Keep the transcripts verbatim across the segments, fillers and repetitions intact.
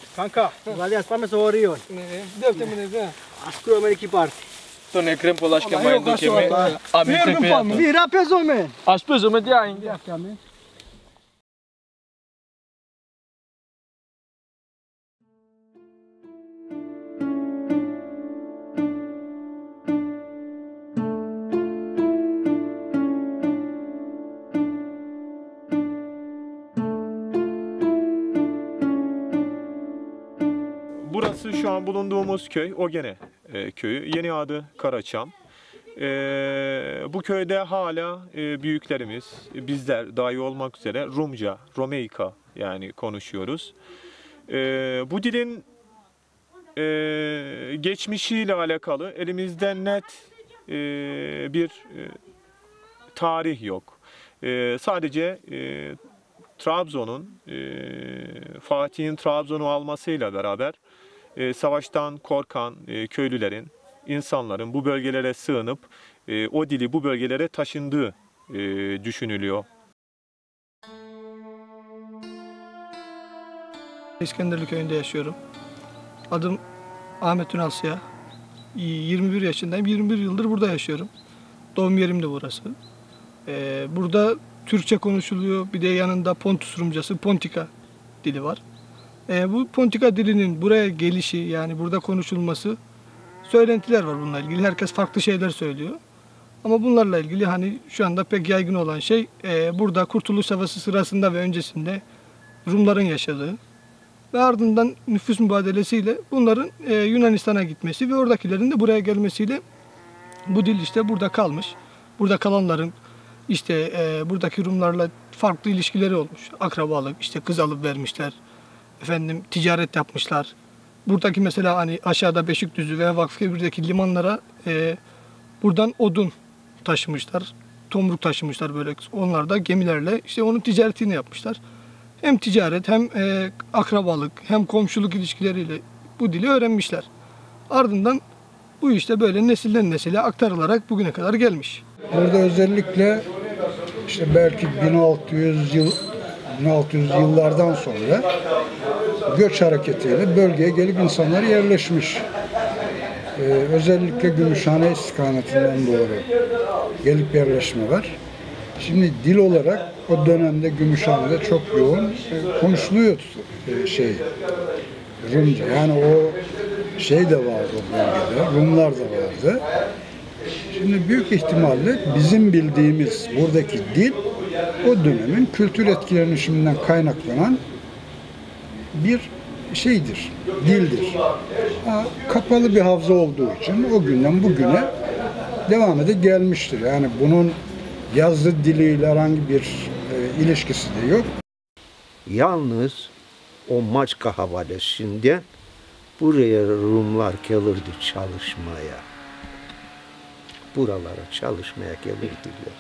Kanka, valias pa me sorion. Deve ter me Ascuro me que parte. To ne krem polaške mai duke me. A mi Mergem te pa, vira peso men. Aș pe zo me dia ainda. Burası şu an bulunduğumuz köy, Ogene e, köyü. Yeni adı Karaçam. E, bu köyde hala e, büyüklerimiz, bizler dahil olmak üzere Rumca, Romeika yani konuşuyoruz. E, bu dilin e, geçmişiyle alakalı elimizde net e, bir e, tarih yok. E, sadece e, Trabzon'un, e, Fatih'in Trabzon'u almasıyla beraber e, savaştan korkan e, köylülerin, insanların bu bölgelere sığınıp e, o dili bu bölgelere taşındığı e, düşünülüyor. İskenderli köyünde yaşıyorum. Adım Ahmet Ünal Siyah. yirmi bir yaşındayım. yirmi bir yıldır burada yaşıyorum. Doğum yerim de burası. Ee, burada Türkçe konuşuluyor. Bir de yanında Pontus Rumcası, Pontika dili var. Ee, bu Pontika dilinin buraya gelişi, yani burada konuşulması, söylentiler var bununla ilgili. Herkes farklı şeyler söylüyor. Ama bunlarla ilgili hani şu anda pek yaygın olan şey e, burada Kurtuluş Savaşı sırasında ve öncesinde Rumların yaşadığı ve ardından nüfus mübadelesiyle bunların e, Yunanistan'a gitmesi ve oradakilerin de buraya gelmesiyle bu dil işte burada kalmış. Burada kalanların işte e, buradaki Rumlarla farklı ilişkileri olmuş. Akrabalık, işte kız alıp vermişler. Efendim ticaret yapmışlar. Buradaki mesela hani aşağıda Beşikdüzü veya Vakfıkebir'deki limanlara e, buradan odun taşımışlar. Tomruk taşımışlar böyle. Onlar da gemilerle işte onun ticaretini yapmışlar. Hem ticaret hem e, akrabalık hem komşuluk ilişkileriyle bu dili öğrenmişler. Ardından bu işte böyle nesilden nesile aktarılarak bugüne kadar gelmiş. Burada özellikle işte belki bin altı yüz yıl bin altı yüz yıllardan sonra göç hareketiyle bölgeye gelip insanlar yerleşmiş. Ee, özellikle Gümüşhane istikametinden doğru gelip yerleşme var. Şimdi dil olarak o dönemde Gümüşhane'de çok yoğun e, konuşuluyor e, şey Rumca. Yani o şey de vardı o bölgede, Rumlar da vardı. Şimdi büyük ihtimalle bizim bildiğimiz buradaki dil o dönemin kültür etkilenişinden kaynaklanan bir şeydir, dildir. Ha, kapalı bir havza olduğu için o günden bugüne devam edip gelmiştir. Yani bunun yazı diliyle herhangi bir e, ilişkisi de yok. Yalnız o Maçka havalesinden buraya Rumlar gelirdi çalışmaya. Buralara çalışmaya gelirdiler.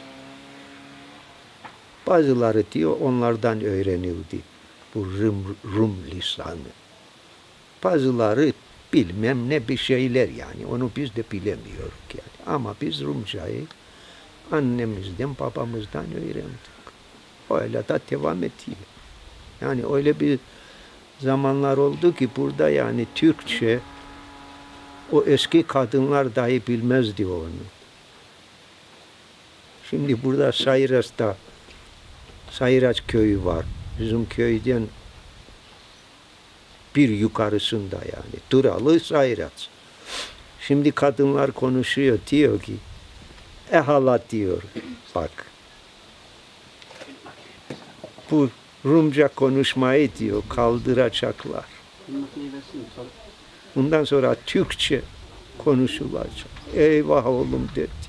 Bazıları diyor onlardan öğrenildi bu Rum, Rum lisanı. Bazıları bilmem ne bir şeyler yani onu biz de bilemiyoruz yani. Ama biz Rumcayı annemizden babamızdan öğrendik. Öyle de devam ediyor. Yani öyle bir zamanlar oldu ki burada yani Türkçe o eski kadınlar dahi bilmezdi onu. Şimdi burada Sayıras'ta Sayıraç köyü var. Bizim köyden bir yukarısında yani. Duralı Sayıraç. Şimdi kadınlar konuşuyor diyor ki ehala diyor bak. Bu Rumca konuşmayı diyor kaldıracaklar. Bundan sonra Türkçe konuşulacak. Eyvah oğlum dedi.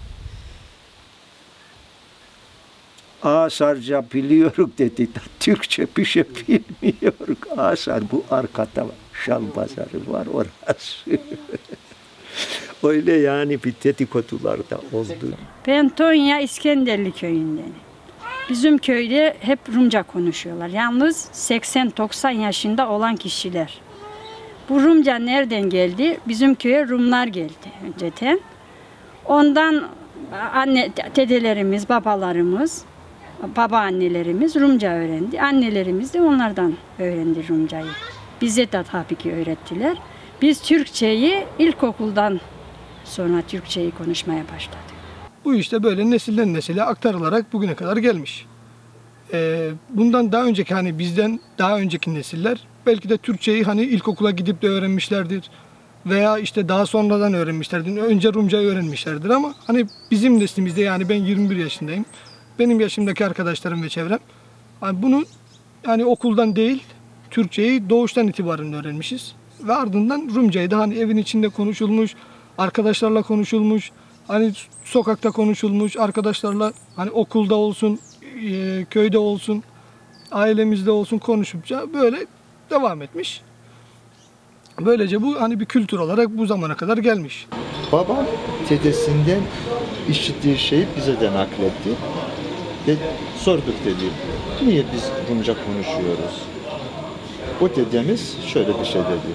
Asarca biliyoruz dedi. Türkçe bir şey bilmiyoruz. Asar bu arkada şal pazarı var orası. Öyle yani bir dedikodular da oldu. Ben Tonya İskenderli köyünden. Bizim köyde hep Rumca konuşuyorlar. Yalnız seksen doksan yaşında olan kişiler. Bu Rumca nereden geldi? Bizim köye Rumlar geldi önceden. Ondan anne, dedelerimiz, babalarımız, babaannelerimiz Rumca öğrendi. Annelerimiz de onlardan öğrendi Rumcayı. Bize de tabii ki öğrettiler. Biz Türkçeyi ilkokuldan sonra Türkçeyi konuşmaya başladık. Bu işte böyle nesilden nesile aktarılarak bugüne kadar gelmiş. Ee, bundan daha önceki hani bizden daha önceki nesiller belki de Türkçeyi hani ilkokula gidip de öğrenmişlerdir. Veya işte daha sonradan öğrenmişlerdir. Önce Rumcayı öğrenmişlerdir ama hani bizim neslimizde yani ben yirmi bir yaşındayım. Benim yaşımdaki arkadaşlarım ve çevrem hani bunu yani okuldan değil Türkçeyi doğuştan itibaren öğrenmişiz. Ve ardından Rumcayı da hani evin içinde konuşulmuş, arkadaşlarla konuşulmuş, hani sokakta konuşulmuş, arkadaşlarla hani okulda olsun, e, köyde olsun, ailemizde olsun konuşupça böyle devam etmiş. Böylece bu hani bir kültür olarak bu zamana kadar gelmiş. Babam dedesinden işittiği şeyi bize de nakletti. De, sorduk dedi, niye biz Rumca konuşuyoruz? O dedemiz şöyle bir şey dedi.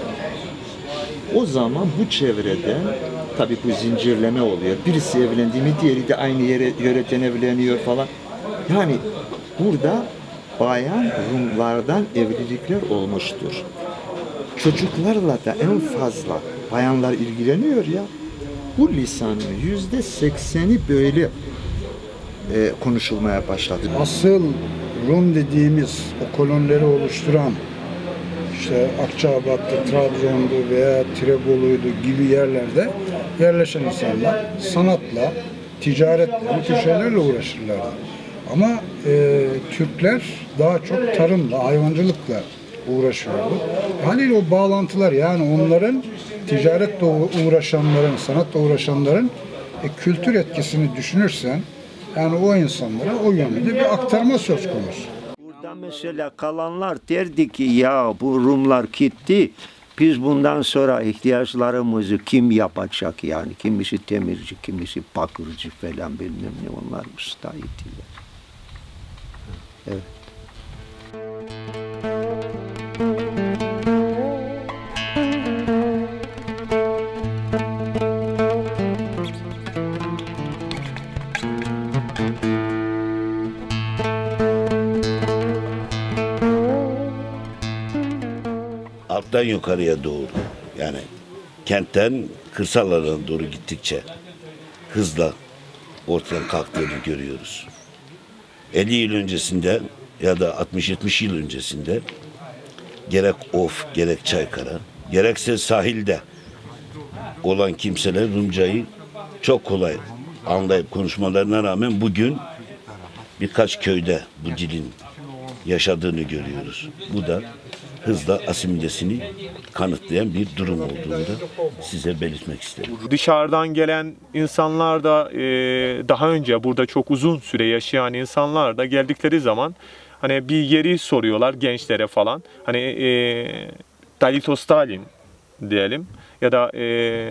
O zaman bu çevrede, tabii bu zincirleme oluyor. Birisi evlendi mi diğeri de aynı yere yöreden evleniyor falan. Yani burada bayan Rumlardan evlilikler olmuştur. Çocuklarla da en fazla bayanlar ilgileniyor ya. Bu lisanın yüzde sekseni böyle e, konuşulmaya başladı. Asıl Rum dediğimiz o kolonileri oluşturan işte Akçabat'ta, Trabzon'du veya Tirebolu'ydu gibi yerlerde yerleşen insanlar sanatla, ticaretle, bu tür şeylerle uğraşırlardı. Ama e, Türkler daha çok tarımla, hayvancılıkla uğraşıyordu. Haliyle o bağlantılar yani onların ticaretle uğraşanların, sanatla uğraşanların e, kültür etkisini düşünürsen yani o insanlara o yönde bir aktarma söz konusu. Burada mesela kalanlar derdi ki ya bu Rumlar gitti. Biz bundan sonra ihtiyaçlarımızı kim yapacak yani? Kimisi temirci, kimisi bakırcı falan bilmem ne onlar müstahittiler. Evet. Alttan yukarıya doğru yani kentten kırsal alana doğru gittikçe hızla ortadan kalktığını görüyoruz. elli yıl öncesinde ya da altmış yetmiş yıl öncesinde gerek Of, gerek Çaykara, gerekse sahilde olan kimseler Rumcayı çok kolay anlayıp konuşmalarına rağmen bugün birkaç köyde bu dilin yaşadığını görüyoruz. Bu da hızla asimilesini kanıtlayan bir durum olduğunu da size belirtmek isterim. Dışarıdan gelen insanlar da e, daha önce burada çok uzun süre yaşayan insanlar da geldikleri zaman hani bir yeri soruyorlar gençlere falan. Hani e, Dalito Stalin diyelim ya da e,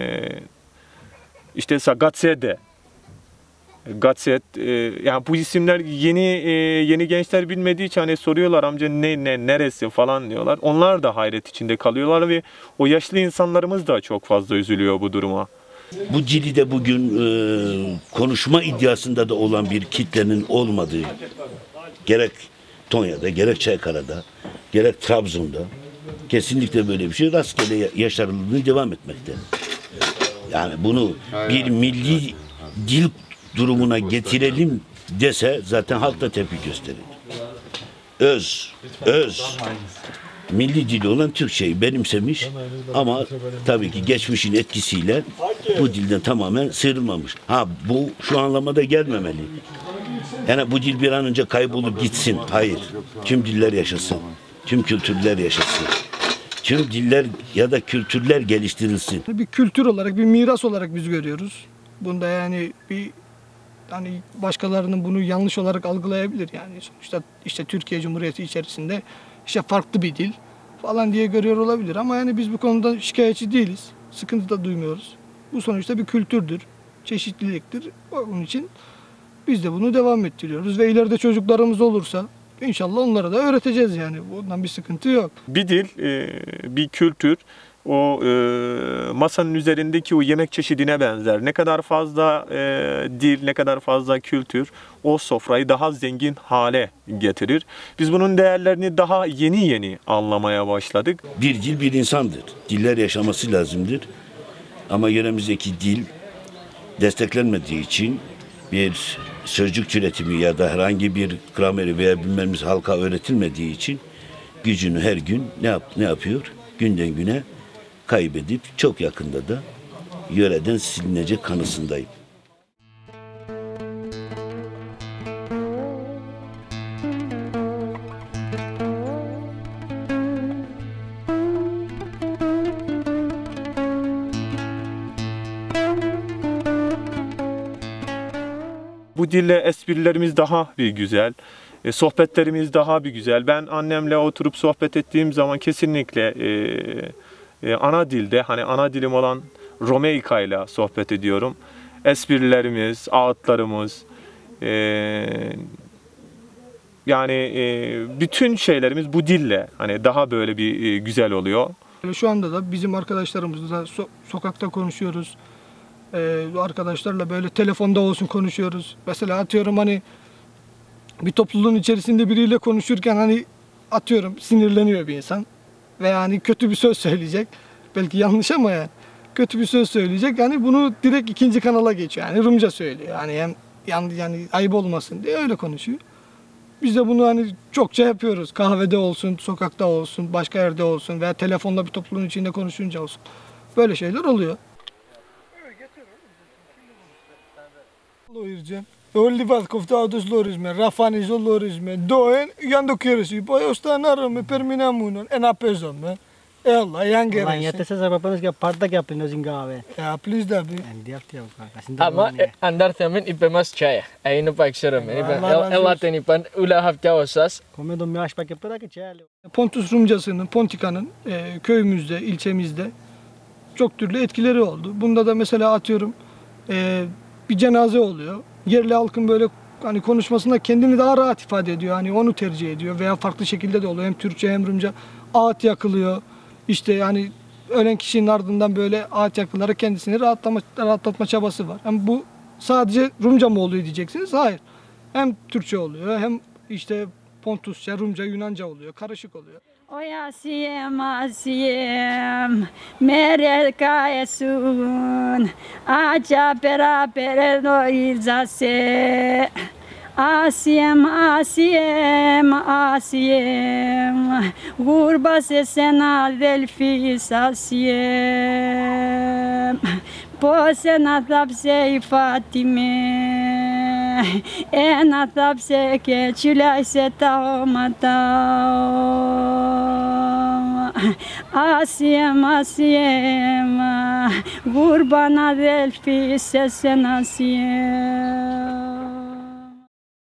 işte Gatsede. Gatset, e, yani bu isimler yeni e, yeni gençler bilmediği için hani soruyorlar amca ne ne neresi falan diyorlar. Onlar da hayret içinde kalıyorlar ve o yaşlı insanlarımız da çok fazla üzülüyor bu duruma. Bu dili de bugün e, konuşma iddiasında da olan bir kitlenin olmadığı gerek Tonya'da, gerek Çaykara'da, gerek Trabzon'da kesinlikle böyle bir şey rastgele yaşanıldığını devam etmekte. Yani bunu bir milli dil durumuna getirelim dese zaten halk da tepki gösterir. Öz, öz, milli dili olan Türkçeyi benimsemiş ama tabii ki geçmişin etkisiyle bu dilden tamamen sıyrılmamış. Ha bu şu anlamada gelmemeli. Yani bu dil bir an önce kaybolup gitsin. Hayır. Tüm diller yaşasın. Tüm kültürler yaşasın. Tüm diller ya da kültürler geliştirilsin. Bir kültür olarak, bir miras olarak biz görüyoruz. Bunda yani bir hani başkalarının bunu yanlış olarak algılayabilir yani sonuçta işte Türkiye Cumhuriyeti içerisinde işte farklı bir dil falan diye görüyor olabilir ama yani biz bu konuda şikayetçi değiliz. Sıkıntı da duymuyoruz. Bu sonuçta bir kültürdür, çeşitliliktir. Onun için biz de bunu devam ettiriyoruz ve ileride çocuklarımız olursa inşallah onlara da öğreteceğiz yani. Bundan bir sıkıntı yok. Bir dil, bir kültür o e, masanın üzerindeki o yemek çeşidine benzer. Ne kadar fazla e, dil, ne kadar fazla kültür o sofrayı daha zengin hale getirir. Biz bunun değerlerini daha yeni yeni anlamaya başladık. Bir dil bir insandır. Diller yaşaması lazımdır. Ama yöremizdeki dil desteklenmediği için bir sözcük türetimi ya da herhangi bir grameri veya bilmemiz halka öğretilmediği için gücünü her gün ne yap ne yapıyor? Günden güne kaybedip çok yakında da yöreden silinecek kanısındayım. Bu dille esprilerimiz daha bir güzel, e, sohbetlerimiz daha bir güzel. Ben annemle oturup sohbet ettiğim zaman kesinlikle e, e, ana dilde, hani ana dilim olan Romeika ile sohbet ediyorum. Esprilerimiz, ağıtlarımız, e, yani e, bütün şeylerimiz bu dille hani daha böyle bir e, güzel oluyor. Şu anda da bizim arkadaşlarımızla so- sokakta konuşuyoruz. Ee, arkadaşlarla böyle telefonda olsun konuşuyoruz. Mesela atıyorum hani bir topluluğun içerisinde biriyle konuşurken hani atıyorum sinirleniyor bir insan. Veya hani kötü bir söz söyleyecek. Belki yanlış ama yani. Kötü bir söz söyleyecek. Yani bunu direkt ikinci kanala geçiyor. Yani Rumca söylüyor. Yani hem yani, yani ayıp olmasın diye öyle konuşuyor. Biz de bunu hani çokça yapıyoruz. Kahvede olsun, sokakta olsun, başka yerde olsun veya telefonda bir topluluğun içinde konuşunca olsun. Böyle şeyler oluyor. Lorizme, Olivat koftados lorizme, Rafanizo lorizme, Doen, yando kieresi, poi ostanarme perminamunon, en apezome. Ella, yan Lan geresi. jätte sä papanos ke parta yaptın o zingave. Ya, please da bir. En diakti yok kanka. Ama andarthamen ipemas chaya. Ei no paikseromen. Ipen Allah razı elaten ipan ula hafta osas. Komedon mi aşpa ke para ke çaylı. Pontus Rumcası'nın, Pontika'nın e, köyümüzde, ilçemizde çok türlü etkileri oldu. Bunda da mesela atıyorum e, bir cenaze oluyor. Yerli halkın böyle hani konuşmasında kendini daha rahat ifade ediyor. Hani onu tercih ediyor veya farklı şekilde de oluyor. Hem Türkçe hem Rumca ağıt yakılıyor. İşte yani ölen kişinin ardından böyle ağıt yakılarak kendisini rahatlama, rahatlatma çabası var. Hem bu sadece Rumca mı oluyor diyeceksiniz? Hayır. Hem Türkçe oluyor hem işte Pontusça, Rumca, Yunanca oluyor. Karışık oluyor. Oy Asiyem, Asiyem, mere kaesun, aca beraber doizase. Asiyem, Asiyem, Asiyem, gurba sesena delfis Asiyem. Posena tapsei Fatime, ena tapse ke çülayse taumatam. Asiyem, Asiyem, gurbana delfi sesen Asiyem.